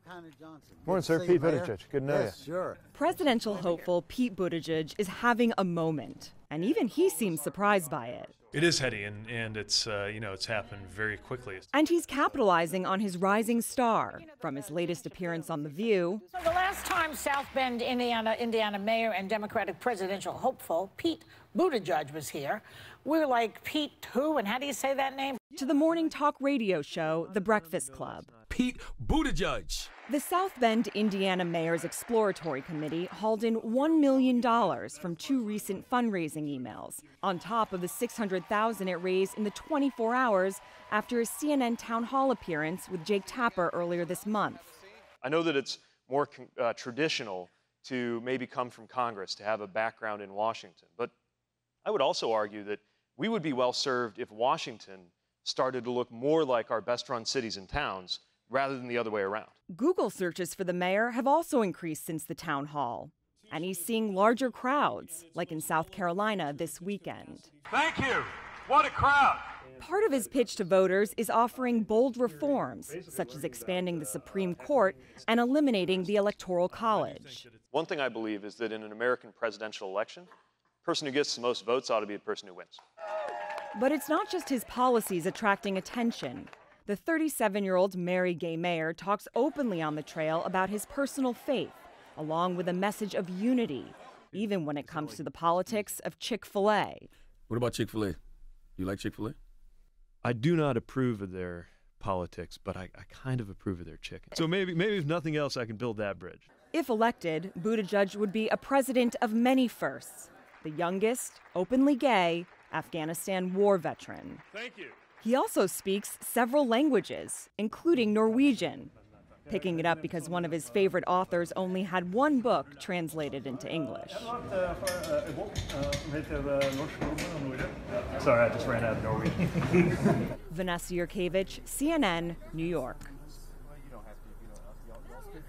Morning, sir. Pete Buttigieg. Good to know you. Sure. Presidential hopeful Pete Buttigieg is having a moment, and even he seems surprised by it. It is heady, and it's it's happened very quickly. And he's capitalizing on his rising star from his latest appearance on The View. So the last time South Bend, Indiana mayor and Democratic presidential hopeful Pete Buttigieg was here, we were like, Pete who? And how do you say that name? To the morning talk radio show, The Breakfast Club. Pete Buttigieg. The South Bend, Indiana Mayor's Exploratory Committee hauled in $1 million from two recent fundraising emails, on top of the $600,000 it raised in the 24 hours after a CNN town hall appearance with Jake Tapper earlier this month. I know that it's more traditional to maybe come from Congress, to have a background in Washington, but I would also argue that we would be well served if Washington started to look more like our best-run cities and towns rather than the other way around. Google searches for the mayor have also increased since the town hall, and he's seeing larger crowds, like in South Carolina this weekend. Thank you. What a crowd. Part of his pitch to voters is offering bold reforms, such as expanding the Supreme Court and eliminating the Electoral College. One thing I believe is that in an American presidential election, the person who gets the most votes ought to be the person who wins. But it's not just his policies attracting attention. The 37-year-old married gay mayor talks openly on the trail about his personal faith, along with a message of unity, even when it comes to the politics of Chick-Fil-A. What about Chick-Fil-A? You like Chick-Fil-A? I do not approve of their politics, but I kind of approve of their chicken. So maybe if nothing else, I can build that bridge. If elected, Buttigieg would be a president of many firsts. The youngest, openly gay, Afghanistan war veteran. Thank you. He also speaks several languages, including Norwegian, picking it up because one of his favorite authors only had one book translated into English. Sorry, I just ran out of Norwegian. Vanessa Yurkevich, CNN, New York.